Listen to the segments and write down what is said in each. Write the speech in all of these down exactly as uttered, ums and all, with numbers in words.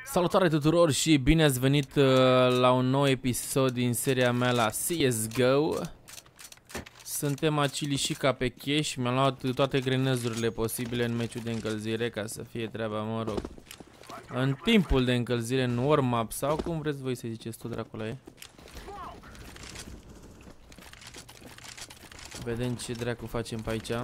Salutare tuturor și bine ați venit uh, la un nou episod din seria mea la C S G O. Suntem acili și ca pe cash. Mi-am luat toate grenezurile posibile în meciul de încălzire ca să fie treaba, mă rog, în timpul de încălzire, în warm-up sau cum vreți voi să ziceți tot dracula e. Vedem ce dracu facem pe aici.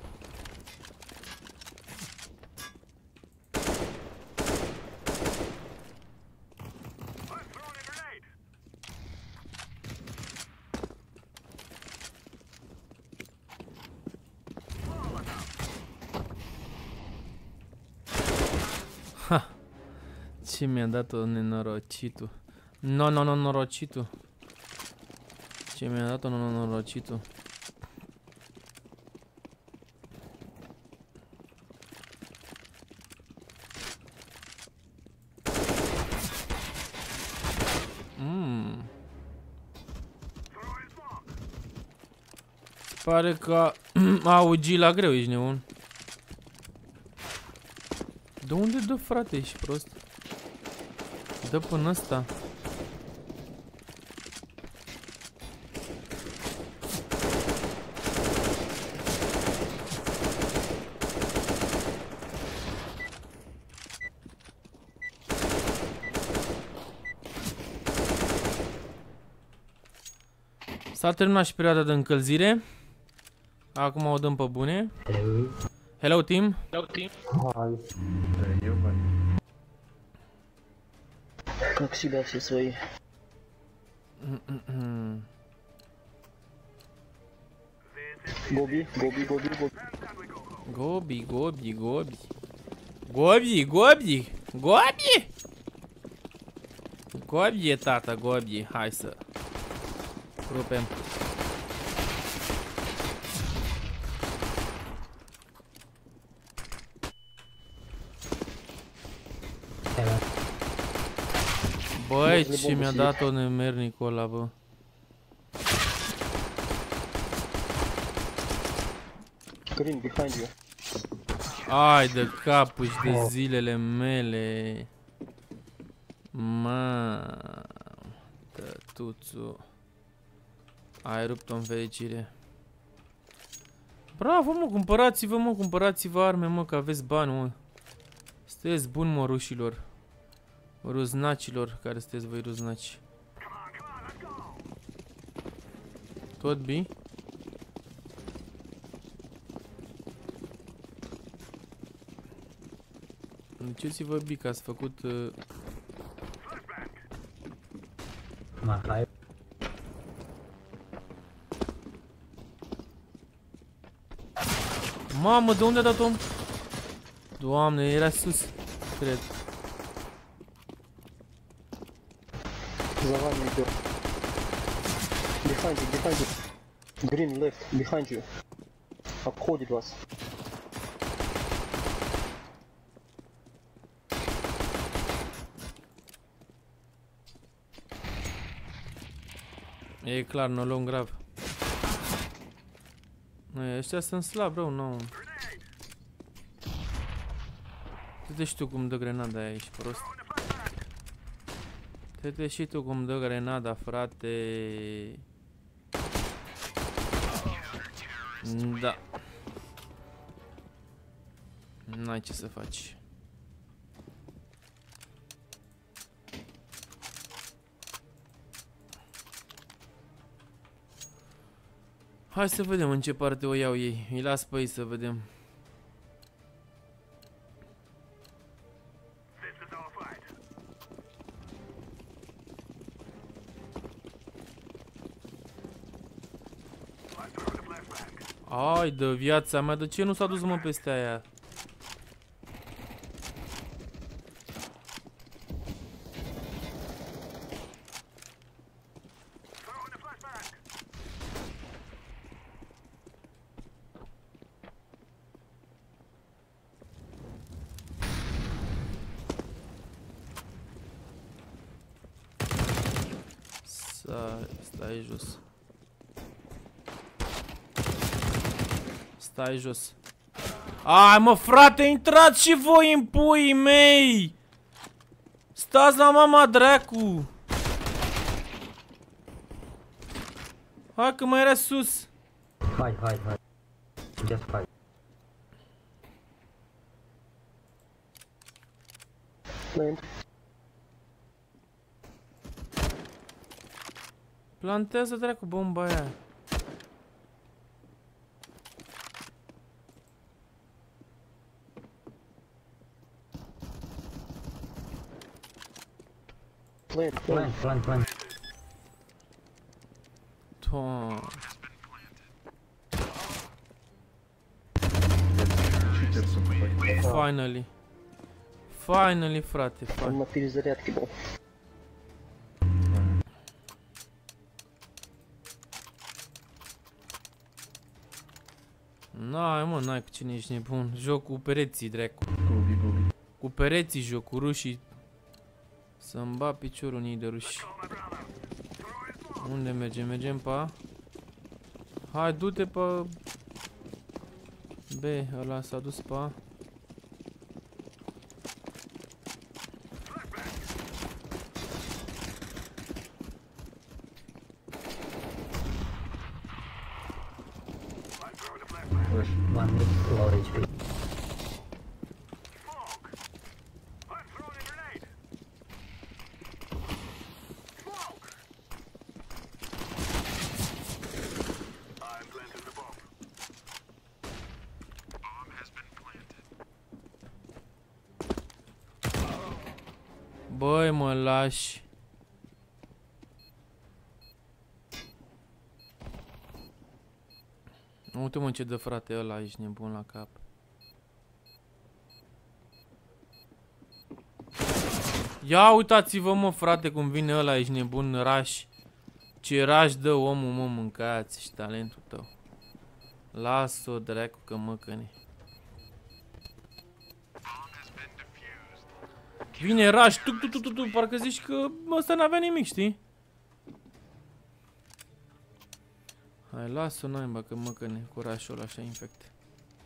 Ha! Ce mi-a dat-o nenorocitul? No, no, no, norocitul. Ce mi-a dat-o nenorocitul? Mmm. Pare că augi la greu, ești nebun. De unde dă, frate, ești prost? Dă până ăsta. S-a terminat și perioada de încălzire. Acum o dăm pe bune. Hello. Hello, team. Hello, team. Hi. Как себя все свои? Гоби, гоби, гоби, гоби. Гоби, гоби, гоби. Гоби, гоbi, гоbi. Gobi, tata, gobi. Hai să rupem. Băi, ce mi-a dat-o nemernicul ăla, bă. Green behind you. Ai de capul și de zilele mele. Mă, tătuțu. Ai rupt-o în fericire. Bravo, mă, cumpărați-vă, mă, cumpărați-vă arme, mă, că aveți bani, mă. Sunteți buni, mă, rușilor. Ruznacilor, care sunteți voi ruznaci. Tot B? Duceți-vă B, că ați făcut... Uh... Mamă, de unde a dat-o? Doamne, era sus, cred. За вами идет. Behind you, behind you. Green left, behind you. Обходит вас. E clar, nu o luăm grav. Nu, ăștia sunt slab, rău, nu. Uite și tu cum dă grenada aia, ești prost. Uite și tu cum dă grenada, frate. Da. N-ai ce să faci. Hai să vedem în ce parte o iau ei. Îi las pe ei să vedem. Ai de viața mea, de ce nu s-a dus, mă, peste aia? Stai, stai jos. Stai jos. Ai, mă, frate, intrați și voi în puii mei! Stați la mama dracu! Hai că mai era sus! Hai, hai, hai. Just hai. Plant. Plantează dracu bomba aia. Plant, plant. Plant, plant, plant. Doamne. Finally. Finally, frate, Am finally. mă firizăreat, chibo. N-ai, mă, n-ai cu cine ești nebun. Joc cu pereții, dracu. Cu pereții joc, cu rușii. Să-mi bat piciorul unii de ruși. Unde mergem? Mergem pe A? Hai, du-te pe B, ăla s-a dus pe A. One with low H P. Băi, mă lași. Uite-mă ce dă frate ăla, ești nebun la cap. Ia uitați-vă mă frate cum vine ăla, ești nebun, raș. Ce raș dă omul, mă, mâncați și talentul tău. Las-o dracu că măcăne. Vine raș, tu, tu, tu, tu, tu, parcă zici că ăsta n-avea nimic, știi? Hai, las-o naiba că măcăne cu rașul ăla așa infect.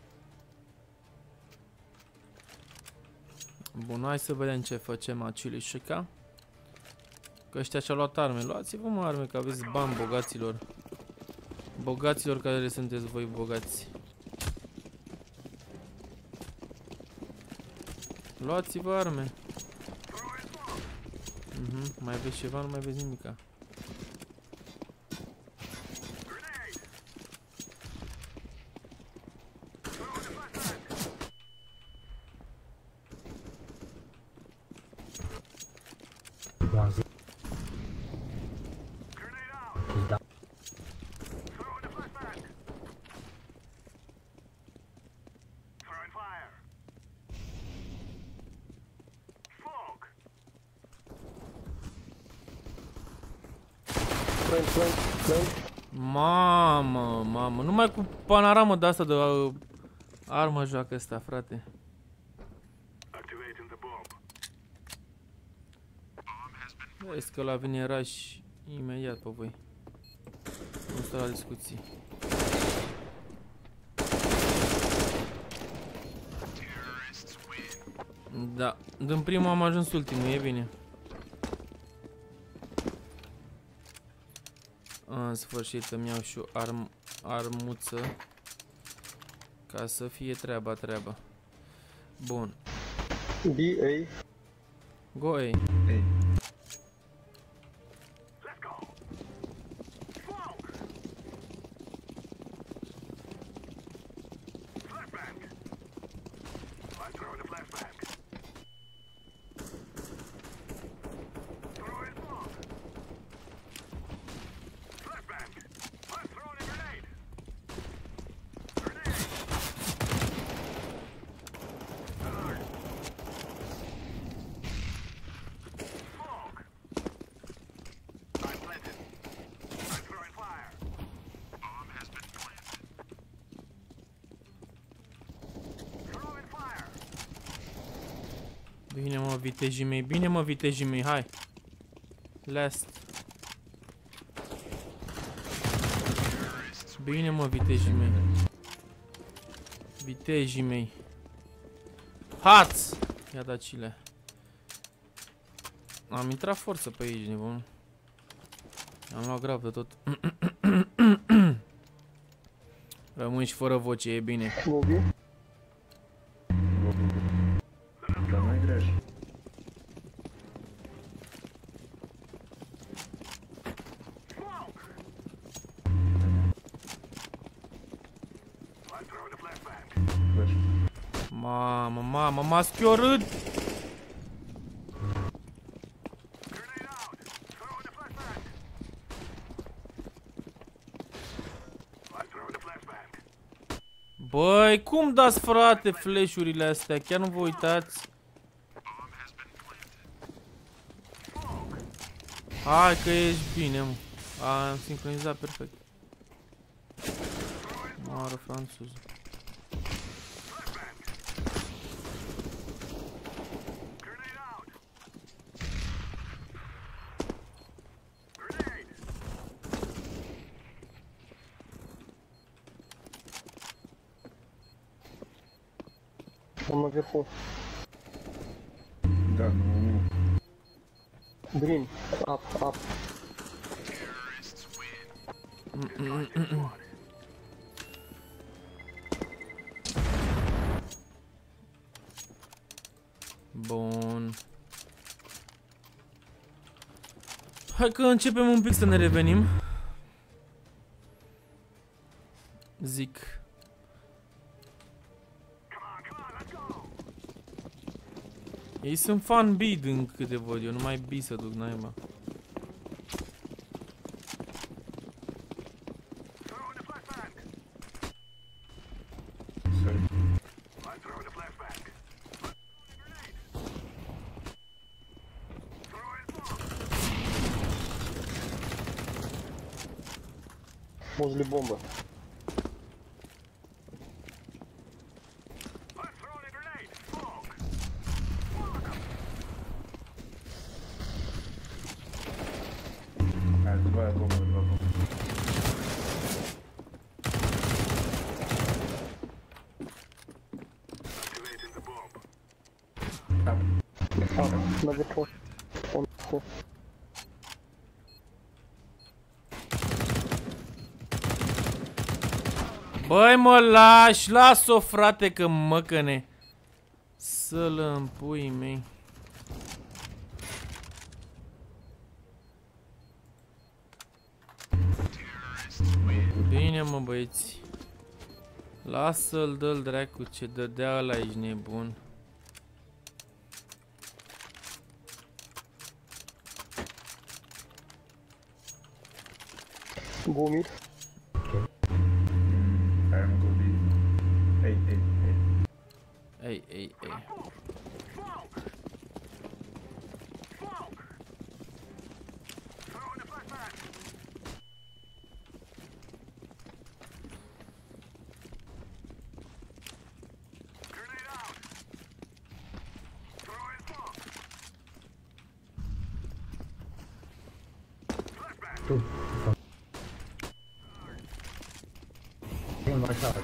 Bun, hai să vedem ce facem acili șica. Că ăștia și-au luat arme. Luați-vă mă arme că aveți bani bogaților. Bogaților care sunteți voi bogați. Luați-vă arme. Mhm, mai aveți ceva? Nu mai aveți nimica. One zero. He's down. Plant, plant, plant. Mamă, mamă, numai cu panoramă de asta de uh, armă joacă ăsta, frate. Vezi că la vine raș imediat pe voi. Nu stă la discuții. Da, din primul am ajuns ultimul, e bine. În sfârșit îmi iau și o arm armuță. Ca să fie treaba treaba. Bun. B, A. Go A. Bine mă, vitejii mei, bine mă, vitejii mei, hai. Last. Bine mă, vitejii mei. Vitejii mei. Hați! Ia dacile. Am intrat forță pe aici, nebun. Am luat grav de tot. Rămâi și fără voce, e bine. Lobby. Dar nu-i greș. Mamă, mamă, m-a schiorât! Băi, cum dați, frate, flash-urile astea? Chiar nu vă uitați? Hai că ești bine, mă. A, am sincronizat perfect. Moară franțuză. Am наверху. Da, nu. Green. Up, up. Bun. Hai că începem un pic să ne revenim. Zic. Ei sunt fan B din câte văd eu, numai B să duc, naiba. Sorry. Возле бомбы. Hai, два bombe, два bombe. Там. Up, наверху. Он наверху. Băi, mă lași, las-o, frate, că măcăne. Să-l împui mei. Bine, mă, băieți. Lasă-l, dă-l dracu, ce dădea ăla, ești nebun. Go mid. I am go B. Hey, hey, hey. Ei, ei, ei. Two. Green, watch out.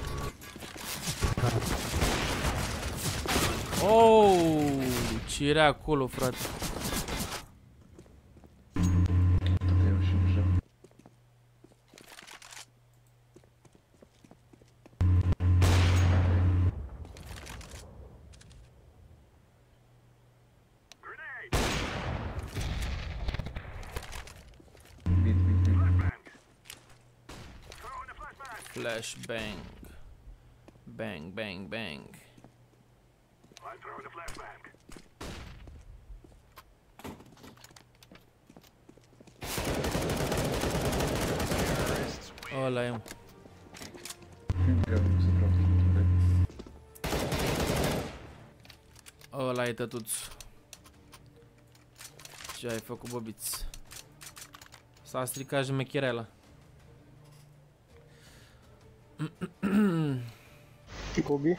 Oh, ce era acolo, frate? Tot eu și ușa. Bit, bit, bit. Flash bang. Bang, bang, bang. Ăla e, mă. Încă nu se poate. Ăla e tătuț. Ce ai făcut, băbiț? S-a stricat jmecherela. Go B.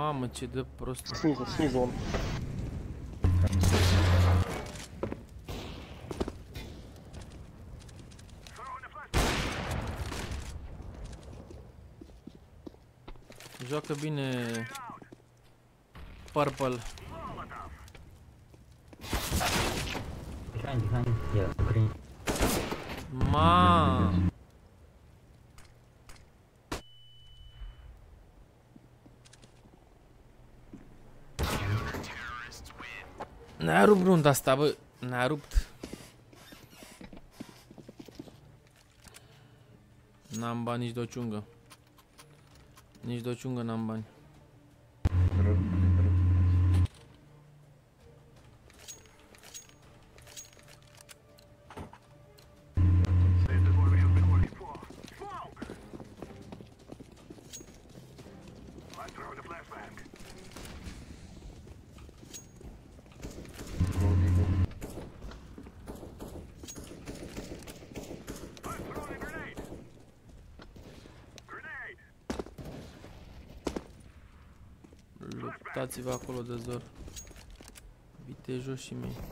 Mamă, ce dă prost. Снизу, снизу он. Joacă bine Purple. Behind, behind. Yeah, green. Ma. Ne-a rupt runda asta, bă. Ne-a rupt. N-am bani nici de o ciungă. Nici de o ciungă n-am bani. Luptați-vă acolo de zor. Vitejoșii mei.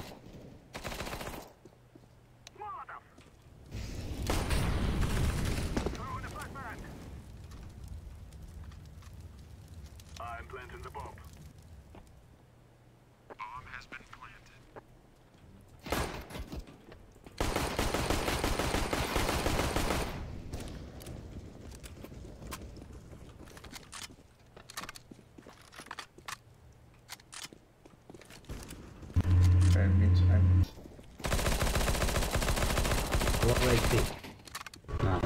What like this? No.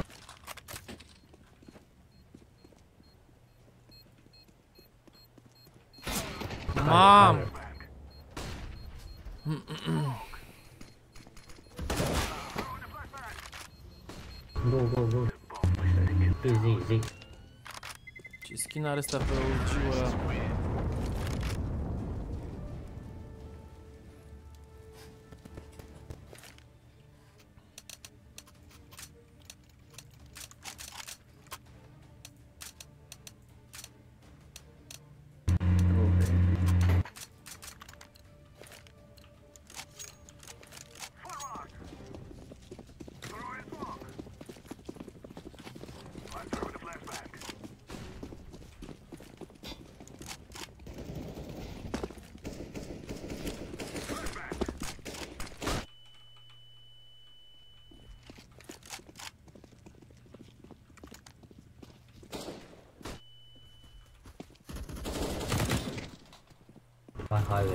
Mam! Go, go, go. Easy, easy. Ce skin are ăsta pe uciul ăla? One highway.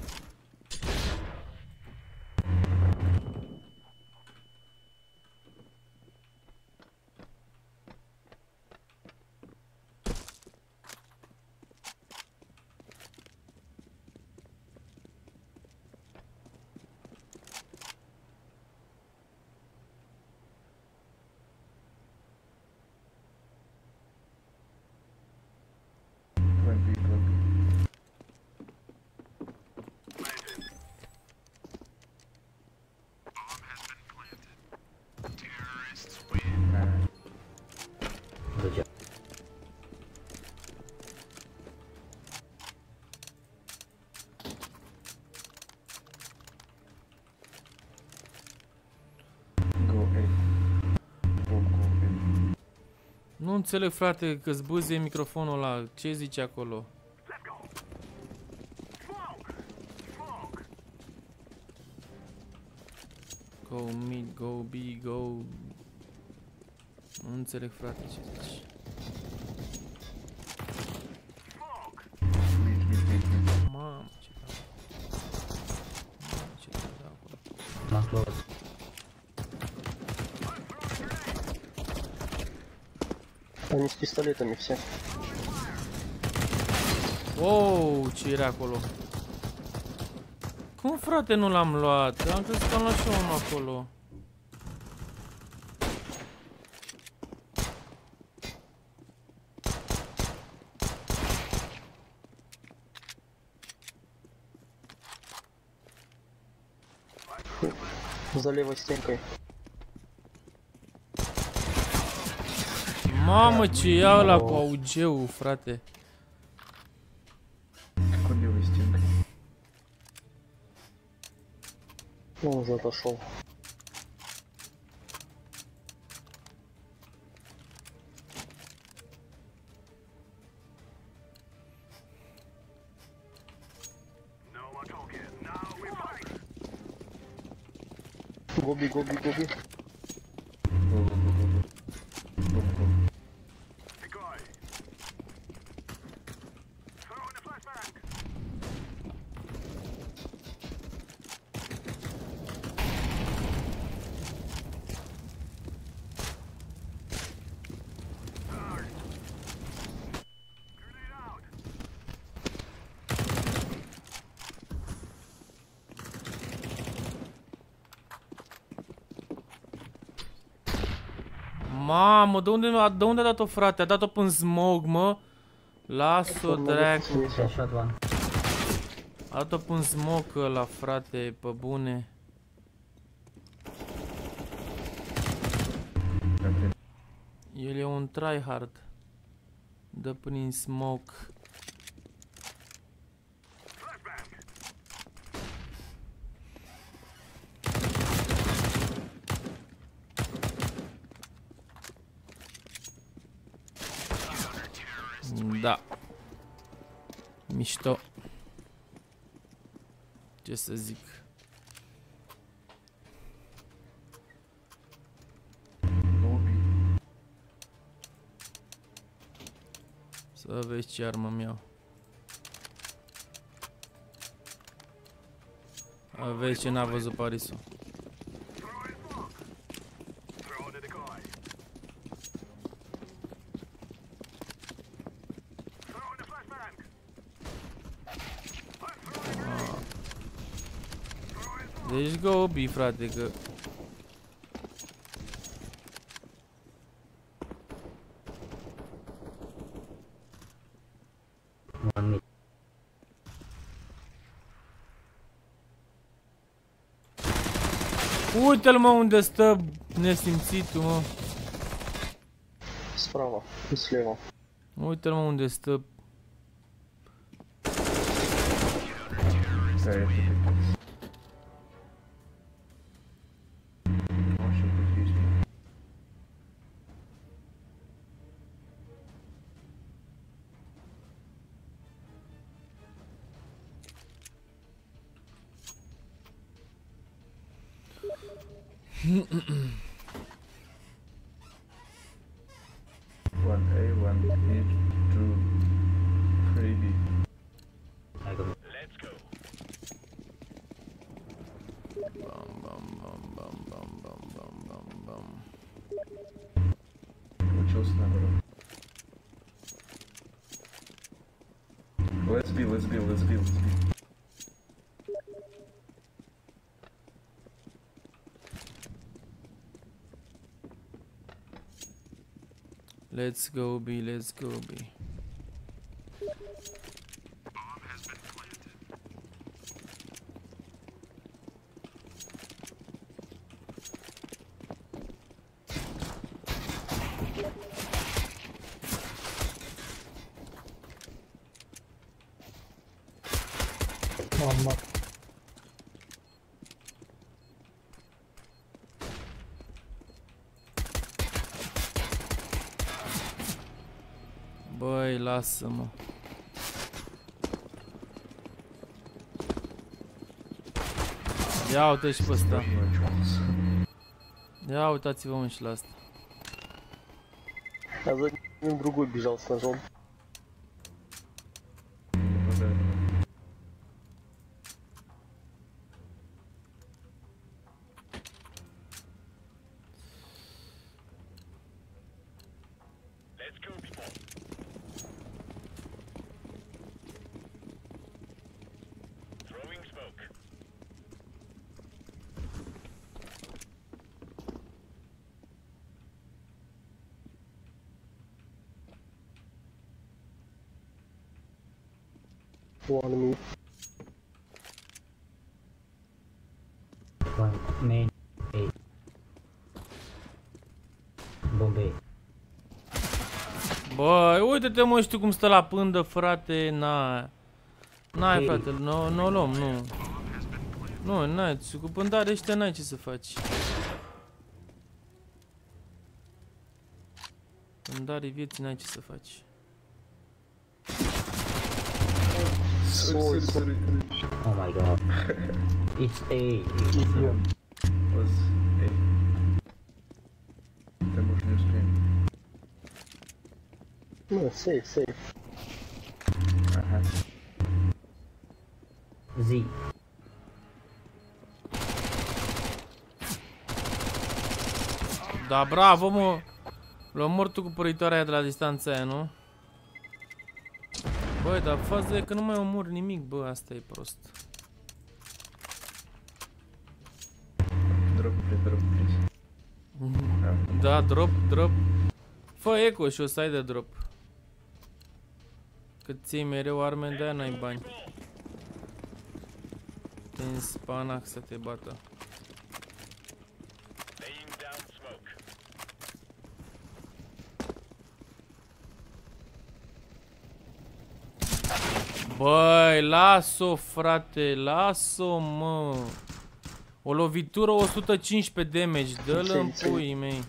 Good job. Go A. Go, go A. Nu înțeleg, frate, că zbâzie microfonul ăla. Ce zice acolo? Go mid, go B, go... Nu înțeleg, frate, ce zici. Mid, mid, mid, mid. Mamă, ce da. Mamă, ce da acolo. Not close. Они с пистолетами все. Wow, ce era acolo? Cum, frate, nu l-am luat? Am crezut că am luat și eu unul acolo. За левой стенкой. Mamă, ce ia ăla cu augeul, frate. Он уже отошел. Гоби, гоби, гоби. Go, go, go, go, go. Go, go. Mamă, de unde, de unde a dat-o, frate? A dat-o până smoke, mă. Las-o, dracu. Shot one. A dat-o până smoke ăla, frate, pe bune. El e un tryhard. Dă prin smoke. Da. Mișto. Ce să zic. Să vezi ce armă mi-au. Vezi ce n-a văzut Parisul. Deci go B, frate, că... One mid. Uite-l, mă, unde stă nesimțitul, mă. Справа и слева. Uite-l, mă, unde stă. Да, я тебе пиздец. Вообще тут есть. One A, one mid, two, three B. I go. Bam, bam, bam, bam, bam, bam, bam, bam, bam. Учился наоборот. Let's be, let's be, let's be, let's be. Let's go B, let's go B. Мама. Băi, lasă-mă. Ia uite și pe ăsta. Ia uitați-vă, mă, și la asta. А за ним другой бежал с ножом. One mid. One main A. Bombay. Băi, uite-te, mă, știu cum stă la pândă, frate, na. N-ai, Ei. frate, nu, nu o luăm, nu. Nu, n-ai, cu pândare ăștia n-ai ce să faci. Pândare vieții n-ai ce să faci. Sorry, sorry, sorry. Oh my god. It's A. Yeah. Was A. Te можешь не успеем. No, safe, safe. Ага. Z. Da, bravo, mă! L-a omor tu cu păritoarea aia de la distanța aia, nu? Băi, dar faza e că nu mai omor nimic, bă, asta e prost. Drop, please, drop, please. Da, drop, drop. Fă eco și o să ai de drop. Că ții mereu arme, de-aia n-ai bani. Te-n spanac să te bată. Băi, las-o, frate, las-o, mă. O lovitură o sută cincisprezece damage, dă-l în puii mei.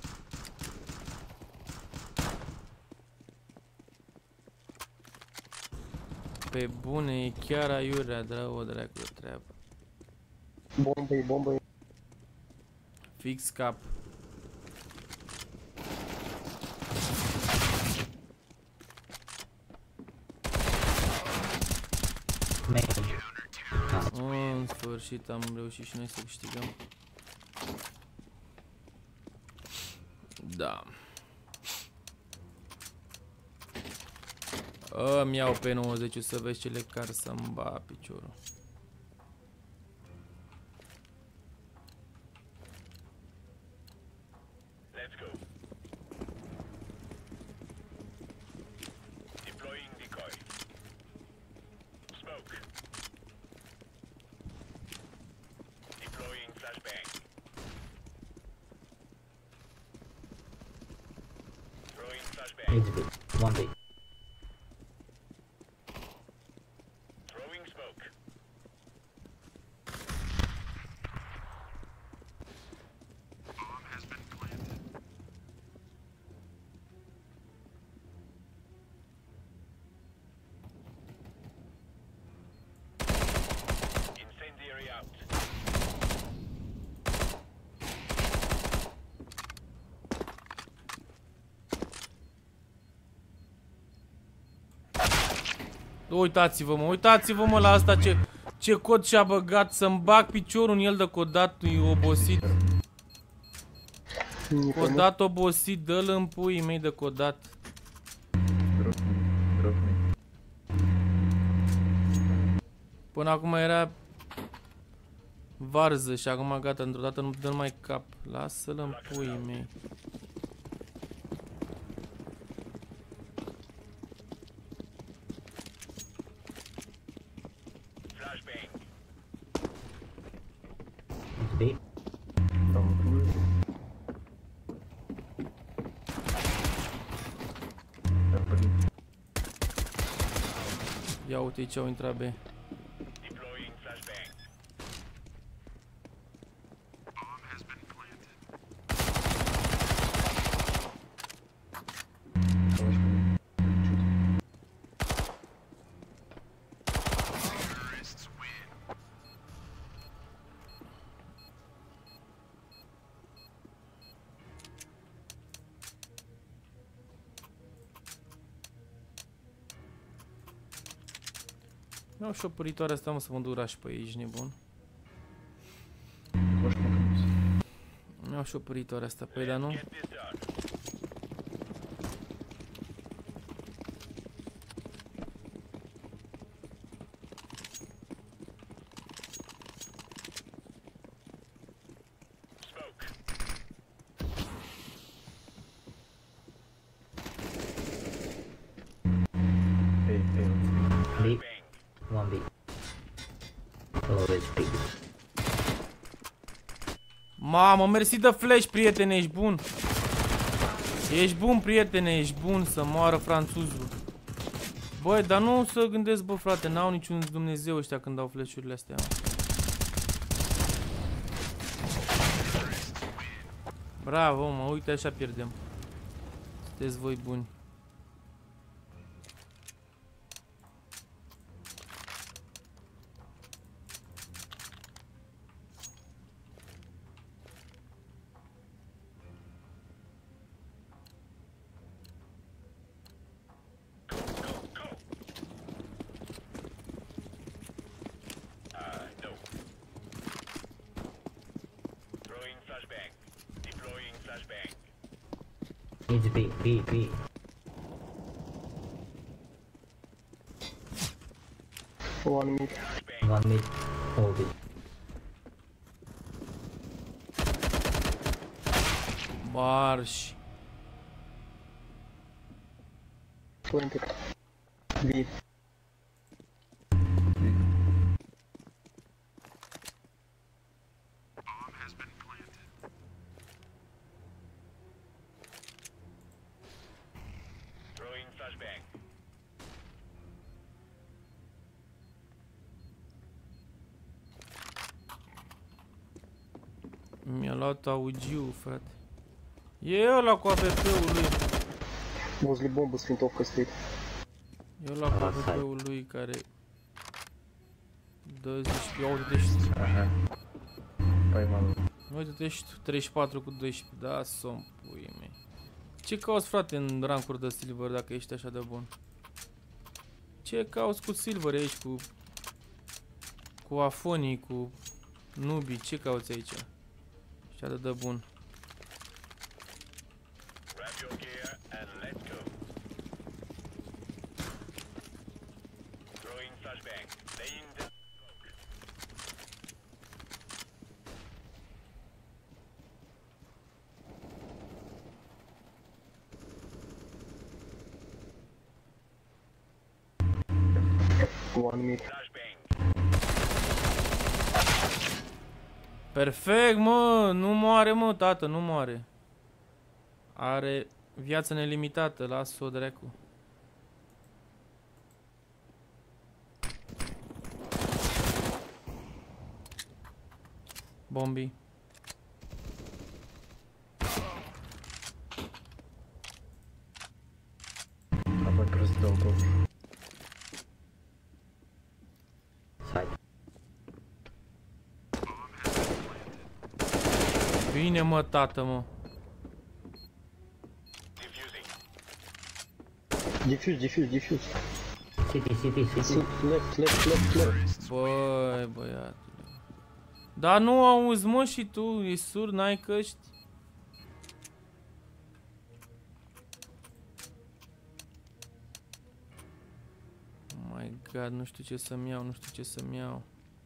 Pe bune, e chiar aiurea, dră, o dracu de treabă. Bombă, bombă. Fix cap. Main. Oh, în sfârșit am reușit și noi să câștigăm. Da. Îmi iau pe nouăzeci să vezi ce le car să-mi ba piciorul. It's B. One B. Uitați-vă, mă, uitați-vă, mă, la asta ce, ce cod și-a băgat, să-mi bag piciorul în el de codat, e obosit. Codat obosit, dă-l în puii mei de codat. Drop me, drop me. Până acum era varză și acum gata, într-o dată nu dă mai cap. Lasă-l în puii mei. It's B. Там двое. Да, блин. Ia uite ce au intrat B. Iau și o păritoare asta, mă, să mă duc raș pe ei, ești nebun. Можешь покрыть. Iau și o păritoare asta pe ei, dar nu? Эй, эй, B. One B. Always B. Mamă, mersi de flash, prietene, ești bun. Ești bun, prietene, ești bun să moară franțuzul. Băi, dar nu să gândesc, bă, frate, n-au niciun Dumnezeu ăștia când dau flash-urile astea. Bravo, mă, uite așa pierdem. Sunteți voi buni. It's B, B, B. One mid. One mid, hold it. Marș. Planted. B. Mi-a luat augiu, frate. E ăla cu A V P-ul lui. Возле бомбы с винтовкой стоит. E ăla cu A V P-ul lui care... douăzeci... Ia uite-te și tu. Aha. Pojmał. Uite-te și tu. treizeci și patru cu doisprezece. Da, som puii mei. Ce cauți, frate, în rancuri de silver dacă ești așa de bun? Ce cauți cu silver aici, cu... Cu afonii, cu... Nubii, ce cauți aici? Și atât de bun. One mid. Perfect, mă! Nu moare, mă, tată, nu moare. Are viață nelimitată, las-o dracu. Bombi. Apoi prost dał to. Side. Bine, mă, tată, mă. Diffuse, diffuse, diffuse. City, city, city. Left, left, left, left. Băi, băiatule. Dar nu auzi, mă, și tu, e surd, n-ai căști? Oh my god, nu știu ce să-mi iau, nu știu ce să-mi iau.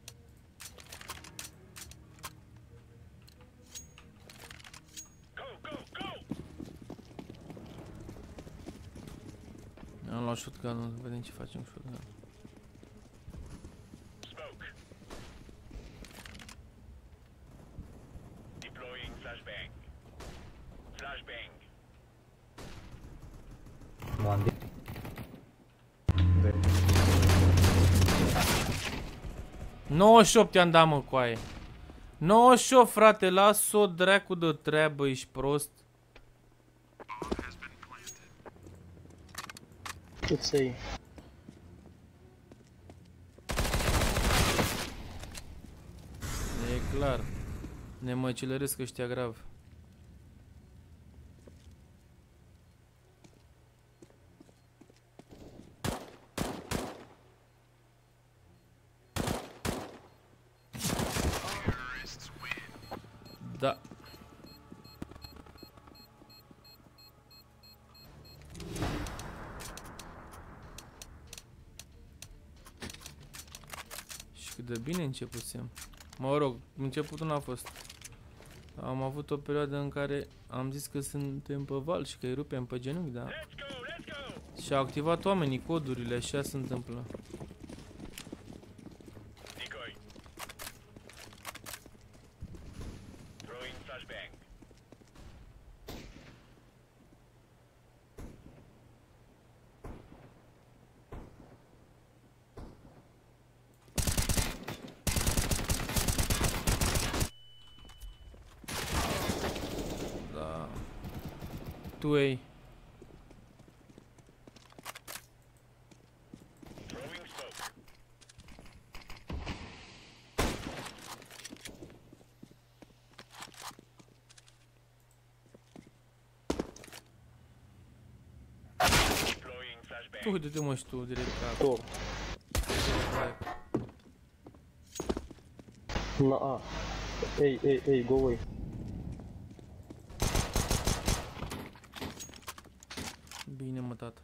Am luat shotgun-ul, vedem ce facem cu shotgun. One B. nouăzeci și opt i-am dat, mă, coaie. nouăzeci și opt, frate, las-o dracu de treabă, ești prost. Ce să iei? E clar. Ne măcileresc ăștia grav. Da. Și cât de bine începusem. Mă rog, începutul n-a fost. Am avut o perioadă în care am zis că suntem pe val și că îi rupem pe genunchi, da? Și-au activat oamenii codurile, așa se întâmplă. two A. Uite-te mă și tu direct ca... Top. Na A. Ei, ei, ei, go away. Bine mă, tată.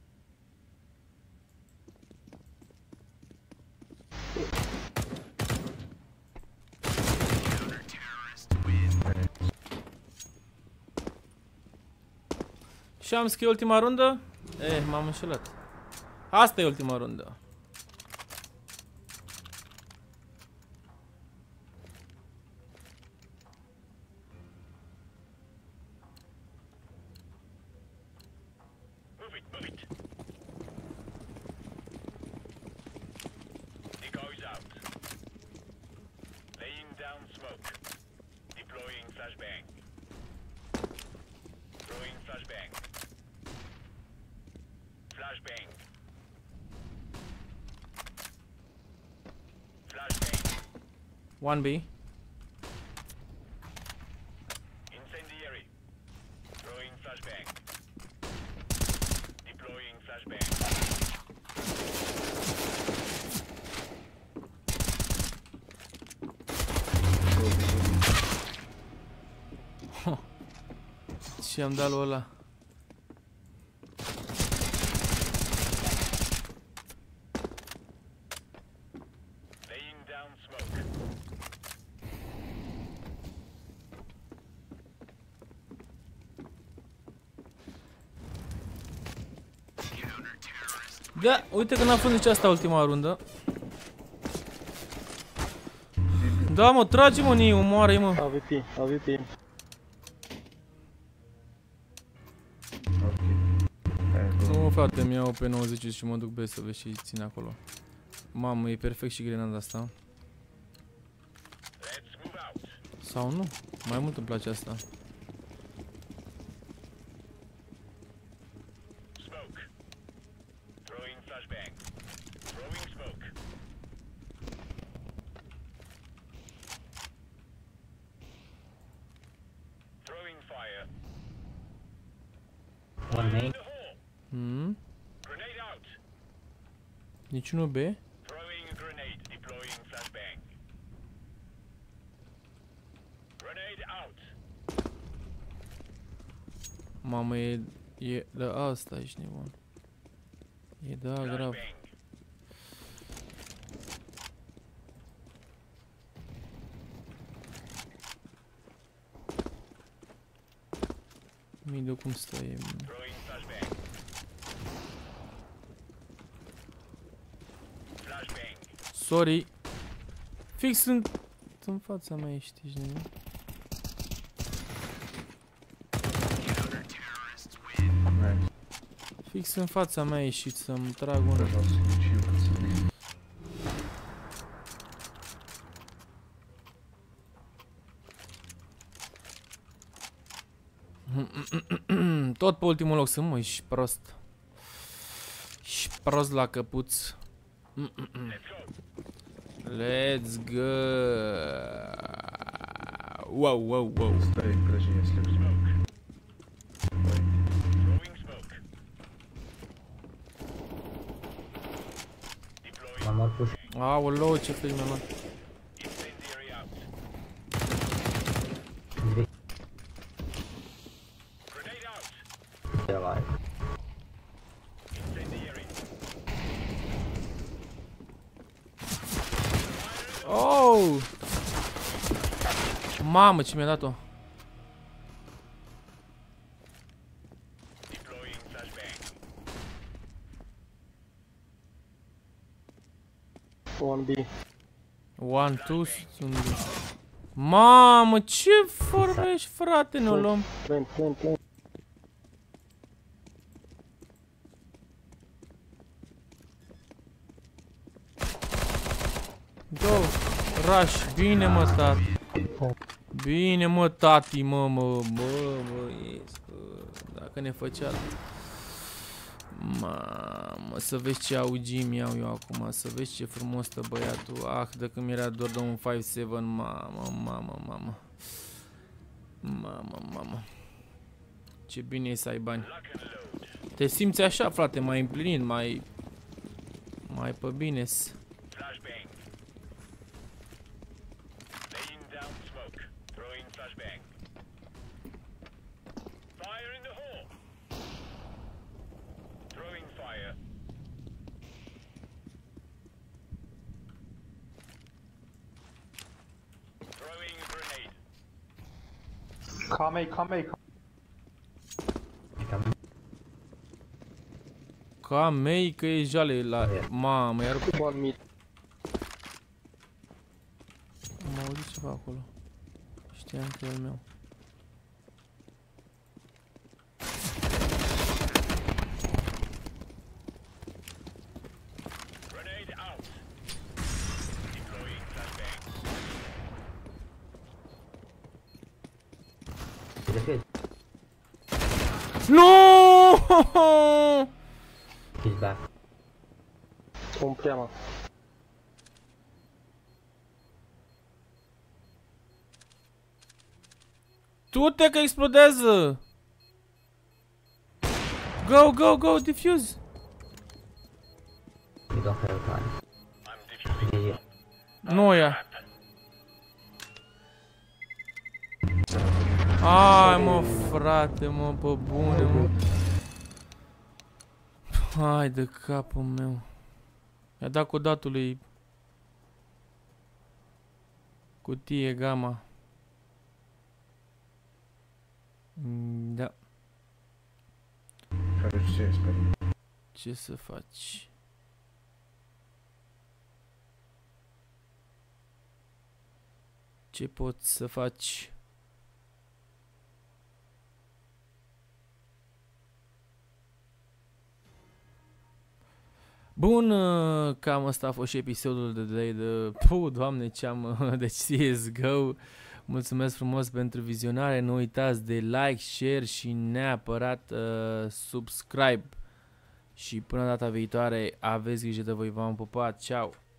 Și am scris ultima rundă? Eh, m-am înșelat. Asta e ultima rundă. one B. Incendiary. Throwing flashbang. Deploying flashbang. Și am dat lui ăla. Da, uite că n-a fost nici asta ultima rundă. Da, mă, trage mă, Niu, moare-i mă. A V P, A V P. Nu, frate, mi-au pe nouăzeci și mă duc B să vezi și țin acolo. Mamă, e perfect și grenada asta. Sau nu? Mai mult îmi place asta. One main. Hmm? Niciunul B? Mamă, e... e... da, asta ești nebun. E da, grav. Midu cum stă, e... Sorry. Fix în... în fața mea ești, ești nebun. Fix în fața mea a ieșit să-mi trag una. Tot pe ultimul loc sunt, mă, ești prost. Ești prost la căpuț. Let's go. Wow, wow, wow. Stai, кражение слева. One more push. Aoleu, ce fric mi-a luat. They're alive. Oh! Mamă, ce mi-a dat-o. one B. one, two, sunt... Mamă, ce vorbești, frate, ne-o luăm. Plant, plant, plant. Go, rush, bine mă, tati. Bine mă, tati, mă, mă, mă, mă, ies, bă, dacă Dacă ne făcea... Mamă, să vezi ce augii mi-au eu acum, să vezi ce frumos stă băiatul. Ah, de când era doar de un cinci șapte, mamă, mamă, mamă. Mamă, mamă. Ce bine e să ai bani. Te simți așa, frate, mai împlinit, mai... Mai pe bine-s. Flashbang. Laying down smoke. Throwing flashbang. Fire in the hole. Throwing fire. Throwing grenade. Come A, come A, come Cam Ca mei că e jale la... Mamă, iar... one mid. Am auzit ceva acolo. Știam că e al meu. Grenade out. Deploying flashbang. defeat. No! He's back. Un prima. Tu te că explodează! Go, go, go, defuse! We don't have time. I'm defusing. Yeah, yeah. Nu ia. Ai mă, frate, mă, pe bune, mă. Hai de capul meu. I-a dat codatului cutie gamma. Mm, da. Ce să faci? Ce poți să faci? Bun, cam asta a fost și episodul de de, de Puh, doamne, ce am de C S G O. Mulțumesc frumos pentru vizionare. Nu uitați de like, share și neapărat uh, subscribe. Și până data viitoare, aveți grijă de voi, v-am pupat, ceau!